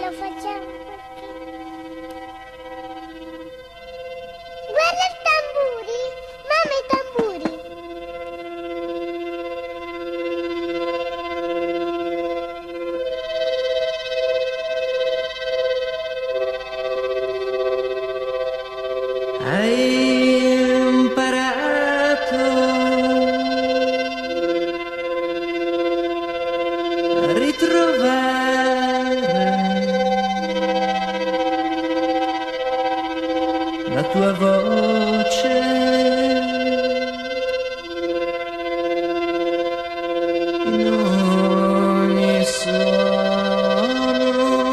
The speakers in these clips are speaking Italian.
lo facciamo perché... Guarda i tamburi! Mamma, i tamburi! Hai imparato a ritrovare la tua voce in ogni suono.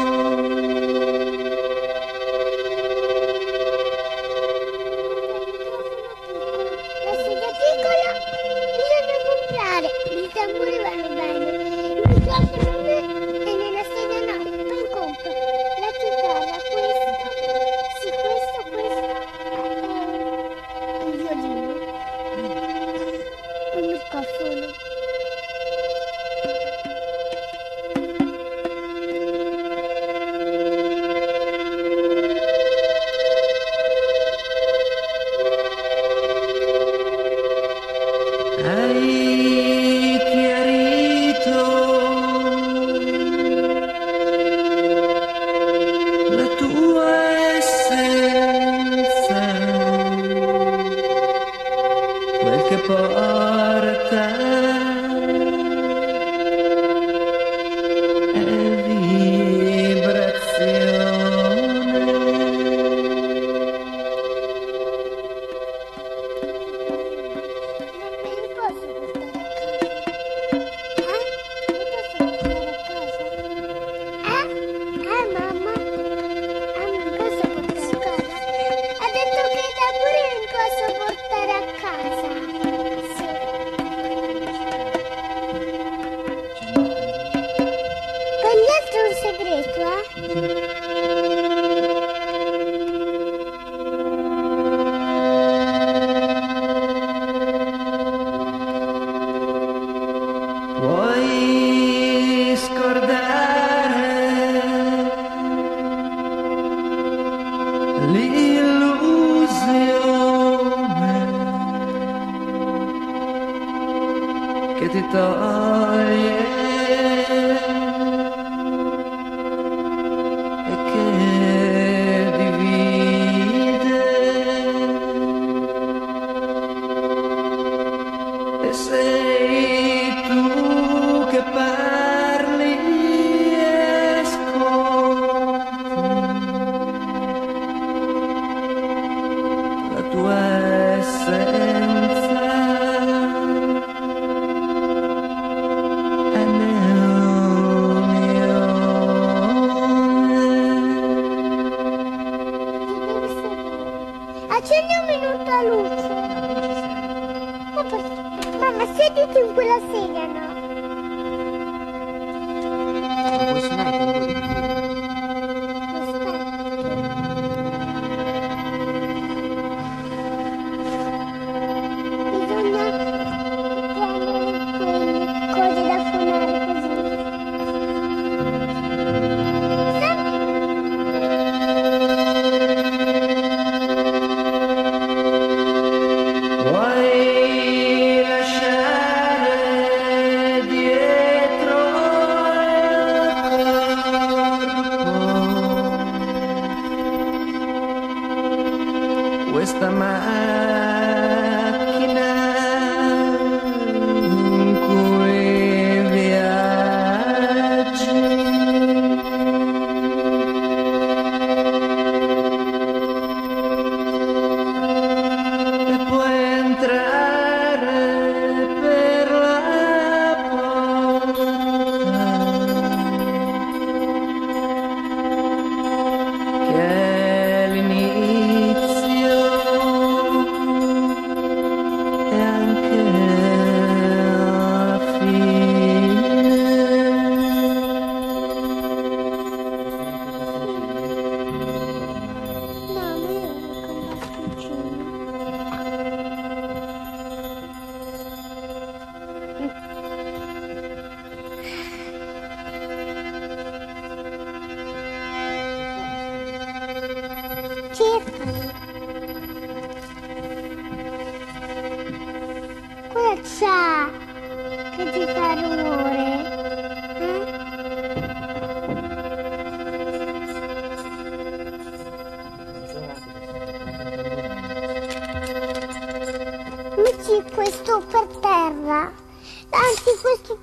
La sedia piccola bisogna comprare, i tamburi vanno bene, il microfono e nella sedia no, poi compro la chitarra, questo, sì questo, il violino, un microfono. Hai chiarito la tua essenza, quel che porta è vibrazione. Non me li posso portare a casa? Me li posso portare a casa? Mamma? Mi posso portare a casa? Ha detto che i tamburi li posso portare a casa. Sì. Per gli altri è un segreto, Puoi scordare l'illusione che ti toglie e che divide, e sei tu che parli e ascolti la tua essenza è nell'unione. accendi un minuto la luce. Mamma, sediti in quella sedia, no? Ma puoi suonare i tamburi? Bisogna prendere quelle cose da suonare così. Puoi lasciare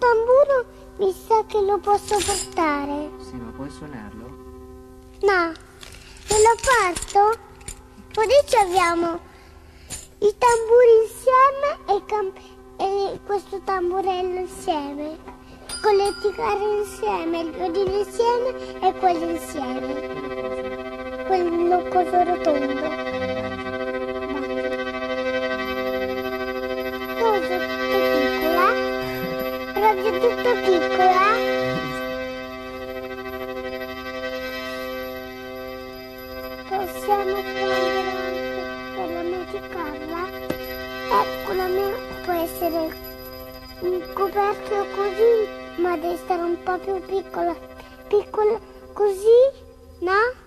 tamburo mi sa che lo posso portare. Sì, ma puoi suonarlo? No, se lo porto, così abbiamo i tamburi insieme e questo tamburello insieme, con le chitarre insieme, il violino insieme e quello insieme, quello coso rotondo. Cosa tutto piccola? Proprio tutto piccola? Possiamo prendere anche per la mia chitarra. Ecco, la mia può essere un coperchio così, ma deve stare un po' più piccola. Piccola così, no?